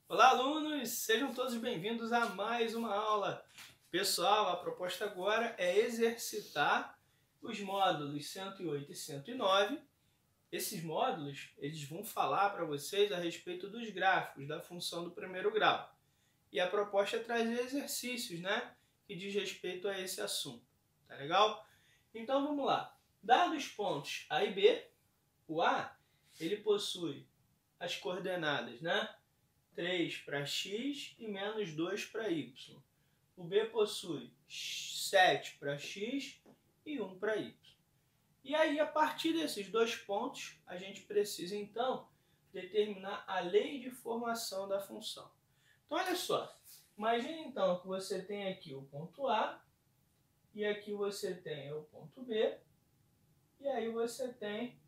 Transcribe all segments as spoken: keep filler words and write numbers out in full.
Olá, alunos! Sejam todos bem-vindos a mais uma aula. Pessoal, a proposta agora é exercitar os módulos cento e oito e cento e nove. Esses módulos, eles vão falar para vocês a respeito dos gráficos da função do primeiro grau. E a proposta é trazer exercícios, né, que diz respeito a esse assunto. Tá legal? Então, vamos lá. Dados os pontos A e B, o A, ele possui as coordenadas, né? três para x e menos dois para y. O B possui sete para x e um para y. E aí, a partir desses dois pontos, a gente precisa, então, determinar a lei de formação da função. Então, olha só. Imagine, então, que você tem aqui o ponto A, e aqui você tem o ponto B, e aí você tem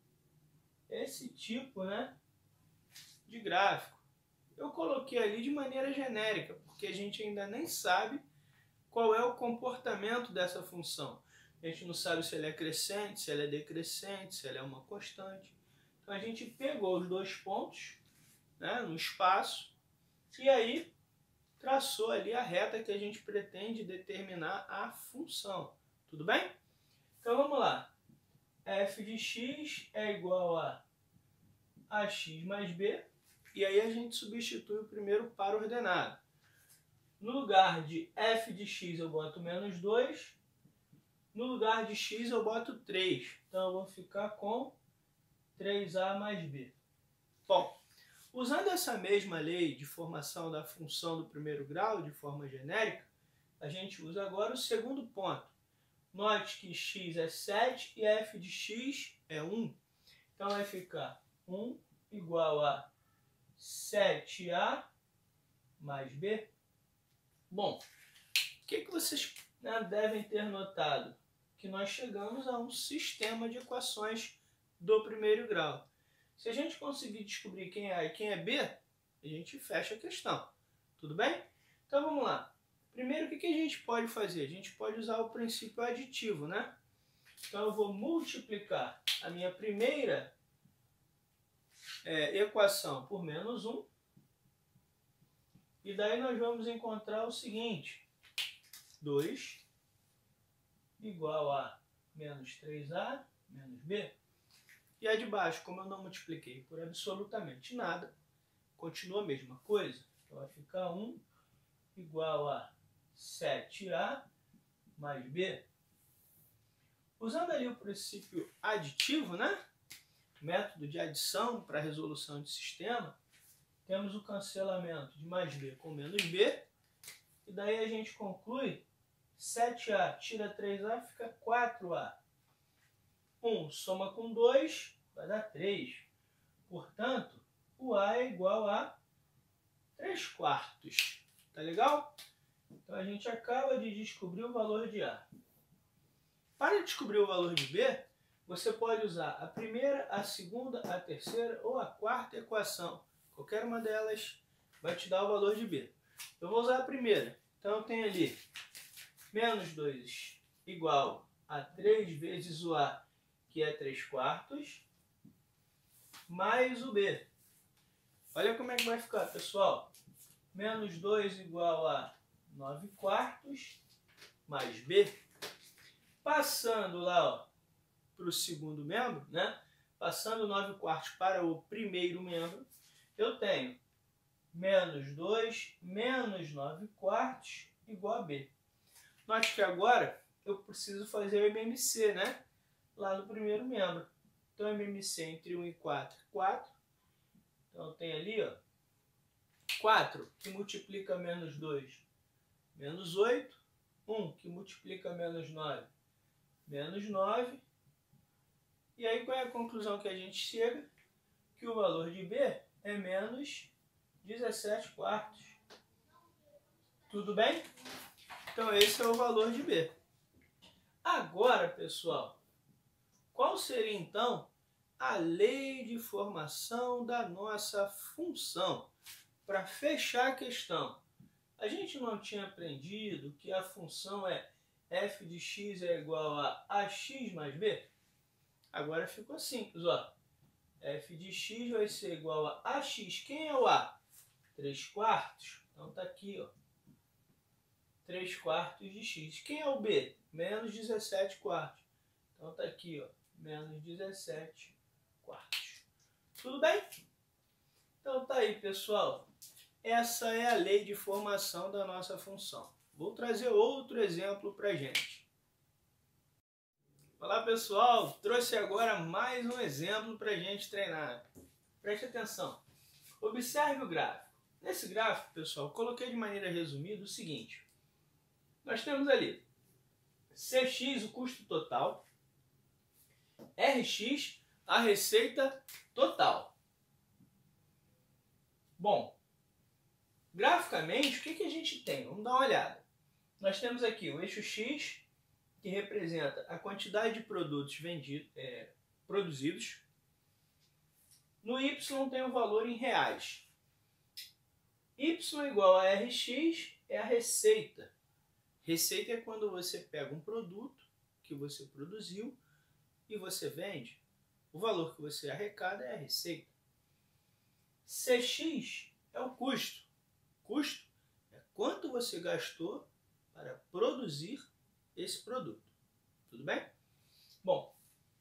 esse tipo, né, de gráfico. Eu coloquei ali de maneira genérica, porque a gente ainda nem sabe qual é o comportamento dessa função. A gente não sabe se ela é crescente, se ela é decrescente, se ela é uma constante. Então a gente pegou os dois pontos, né, no espaço e aí traçou ali a reta que a gente pretende determinar a função. Tudo bem? Então vamos lá. F de x é igual a ax mais b. E aí a gente substitui o primeiro par ordenado. No lugar de f de x eu boto menos dois. No lugar de x eu boto três. Então eu vou ficar com três a mais b. Bom, usando essa mesma lei de formação da função do primeiro grau, de forma genérica, a gente usa agora o segundo ponto. Note que x é sete e f de x é um. Então vai ficar um igual a sete a mais b. Bom, o que, que vocês, né, devem ter notado? Que nós chegamos a um sistema de equações do primeiro grau. Se a gente conseguir descobrir quem é A e quem é B, a gente fecha a questão. Tudo bem? Então vamos lá. Primeiro, o que, que a gente pode fazer? A gente pode usar o princípio aditivo, né? Então eu vou multiplicar a minha primeira É, equação por menos um. E daí nós vamos encontrar o seguinte. dois igual a menos três a menos b. E a de baixo, como eu não multipliquei por absolutamente nada, continua a mesma coisa. Então vai ficar um igual a sete a mais b. Usando ali o princípio aditivo, né? Método de adição para resolução de sistema, temos o cancelamento de mais b com menos b, e daí a gente conclui sete a tira três a, fica quatro a. um soma com dois, vai dar três. Portanto, o A é igual a três quartos. Tá legal? Então a gente acaba de descobrir o valor de A. Para descobrir o valor de B, você pode usar a primeira, a segunda, a terceira ou a quarta equação. Qualquer uma delas vai te dar o valor de B. Eu vou usar a primeira. Então eu tenho ali menos dois igual a três vezes o A, que é três quartos, mais o B. Olha como é que vai ficar, pessoal. Menos dois igual a nove quartos, mais B. Passando lá, ó, para o segundo membro, né? Passando nove quartos para o primeiro membro, eu tenho menos dois menos nove quartos igual a B. Note que agora eu preciso fazer o M M C, né? Lá no primeiro membro. Então, M M C entre um e quatro, quatro. Então, eu tenho ali, ó, quatro, que multiplica menos dois, menos oito. um, que multiplica menos nove, menos nove. E aí, qual é a conclusão que a gente chega? Que o valor de B é menos dezessete quartos. Tudo bem? Então, esse é o valor de B. Agora, pessoal, qual seria, então, a lei de formação da nossa função? Para fechar a questão, a gente não tinha aprendido que a função é f de x é igual a ax mais b? Agora ficou simples, ó. F de x vai ser igual a ax. Quem é o A? três quartos. Então está aqui, ó, três quartos de x. Quem é o b? Menos dezessete quartos. Então está aqui, ó, menos dezessete quartos. Tudo bem? Então tá aí, pessoal. Essa é a lei de formação da nossa função. Vou trazer outro exemplo para a gente. Olá, pessoal. Trouxe agora mais um exemplo para a gente treinar. Preste atenção. Observe o gráfico. Nesse gráfico, pessoal, coloquei de maneira resumida o seguinte. Nós temos ali C x, o custo total, R x, a receita total. Bom, graficamente, o que, que a gente tem? Vamos dar uma olhada. Nós temos aqui o eixo X, que representa a quantidade de produtos vendidos, é, produzidos. No Y tem o valor em reais. Y igual a R x é a receita. Receita é quando você pega um produto que você produziu e você vende. O valor que você arrecada é a receita. C x é o custo. Custo é quanto você gastou para produzir esse produto. Tudo bem? Bom,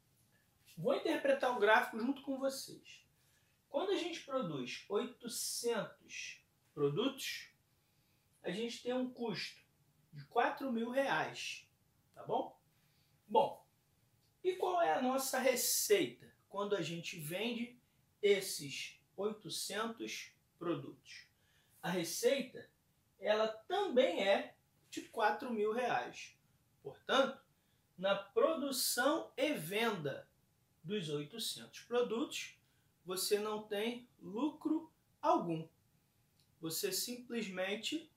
vou interpretar o gráfico junto com vocês. Quando a gente produz oitocentos produtos, a gente tem um custo de quatro mil reais. Tá bom? Bom, e qual é a nossa receita quando a gente vende esses oitocentos produtos? A receita, ela também é de quatro mil reais. Portanto, na produção e venda dos oitocentos produtos, você não tem lucro algum. Você simplesmente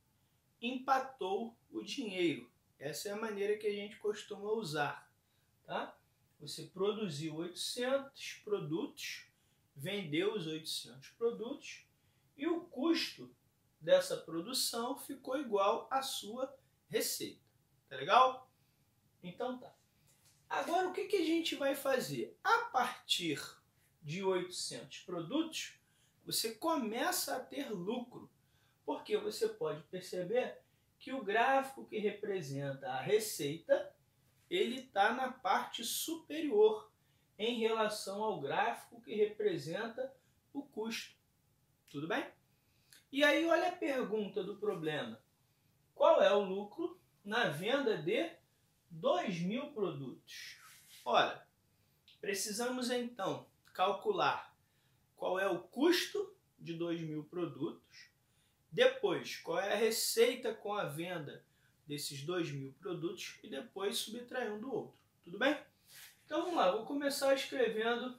empatou o dinheiro. Essa é a maneira que a gente costuma usar. Tá? Você produziu oitocentos produtos, vendeu os oitocentos produtos e o custo dessa produção ficou igual à sua receita. Tá legal? Então tá. Agora o que, que a gente vai fazer? A partir de oitocentos produtos, você começa a ter lucro. Porque você pode perceber que o gráfico que representa a receita, ele está na parte superior em relação ao gráfico que representa o custo. Tudo bem? E aí olha a pergunta do problema. Qual é o lucro na venda de dois mil produtos? Ora, precisamos então calcular qual é o custo de dois mil produtos, depois qual é a receita com a venda desses dois mil produtos e depois subtrair um do outro. Tudo bem? Então vamos lá, vou começar escrevendo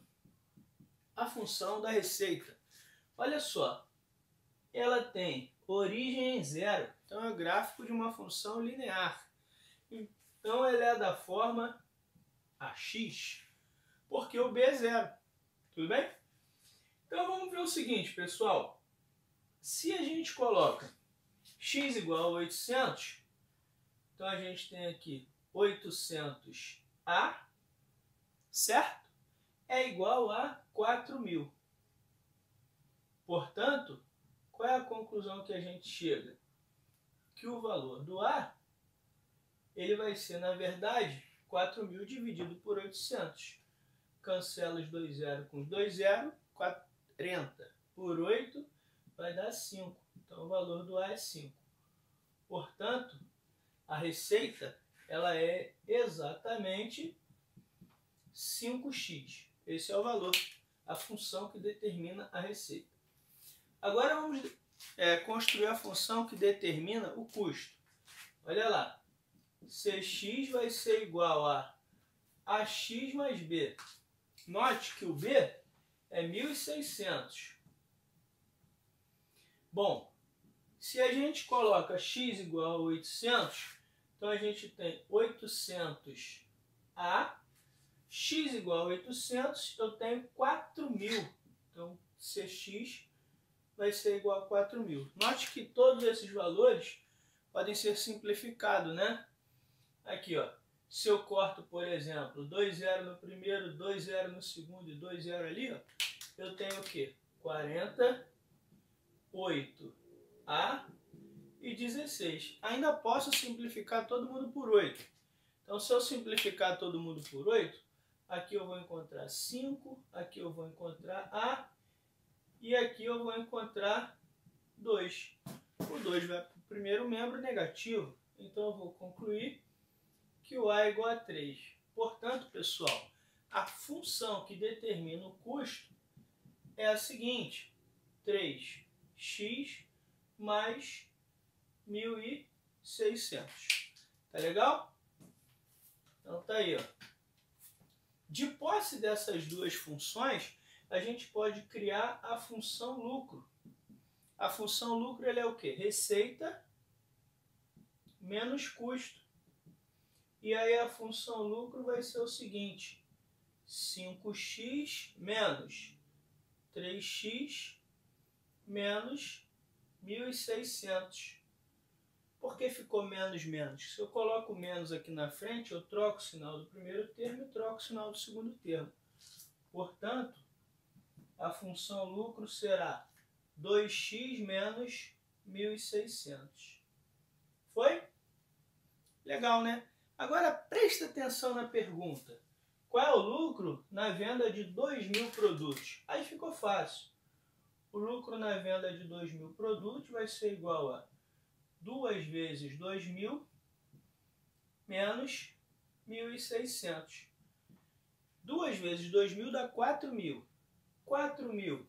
a função da receita. Olha só, ela tem origem em zero, então é o gráfico de uma função linear. Então ela é da forma ax, porque o b é zero. Tudo bem? Então vamos ver o seguinte, pessoal. Se a gente coloca x igual a oitocentos, então a gente tem aqui oitocentos a, certo? É igual a quatro mil. Portanto, qual é a conclusão que a gente chega? Que o valor do A, ele vai ser, na verdade, quatro mil dividido por oitocentos. Cancela os dois zeros com os dois zeros, quarenta por oito vai dar cinco. Então o valor do A é cinco. Portanto, a receita ela é exatamente cinco x. Esse é o valor, a função que determina a receita. Agora vamos é, construir a função que determina o custo. Olha lá, Cx vai ser igual a ax mais b. Note que o b é mil e seiscentos. Bom, se a gente coloca x igual a oitocentos, então a gente tem oitocentos a, x igual a oitocentos, eu tenho quatro mil. Então, Cx vai ser igual a quatro mil. Note que todos esses valores podem ser simplificados, né? Aqui, ó. Se eu corto, por exemplo, dois zeros no primeiro, dois zeros no segundo e dois zeros ali, ó, eu tenho o quê? quarenta oito A e dezesseis. Ainda posso simplificar todo mundo por oito. Então, se eu simplificar todo mundo por oito, aqui eu vou encontrar cinco, aqui eu vou encontrar A e aqui eu vou encontrar dois. O dois vai para o primeiro membro negativo, então eu vou concluir que o A é igual a três. Portanto, pessoal, a função que determina o custo é a seguinte: três x mais mil e seiscentos. Tá legal? Então tá aí, ó. De posse dessas duas funções, a gente pode criar a função lucro. A função lucro ela é o quê? Receita menos custo. E aí a função lucro vai ser o seguinte: cinco x menos três x menos mil e seiscentos. Por que ficou menos menos? Se eu coloco menos aqui na frente, eu troco o sinal do primeiro termo e troco o sinal do segundo termo. Portanto, a função lucro será dois x menos mil e seiscentos. Foi? Legal, né? Agora presta atenção na pergunta. Qual é o lucro na venda de dois mil produtos? Aí ficou fácil. O lucro na venda de dois mil produtos vai ser igual a duas vezes dois mil menos mil e seiscentos. duas vezes dois mil dá quatro mil. quatro mil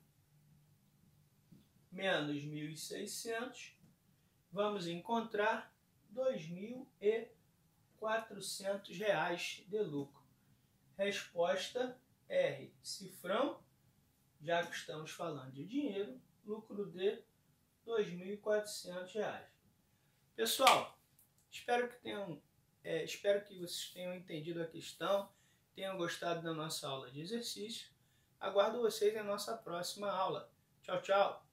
menos mil e seiscentos, vamos encontrar dois mil e quatrocentos reais de lucro. Resposta R, cifrão, já que estamos falando de dinheiro, lucro de dois mil e quatrocentos reais. Pessoal, espero que tenham, é, espero que vocês tenham entendido a questão, tenham gostado da nossa aula de exercício. Aguardo vocês na nossa próxima aula. Tchau, tchau!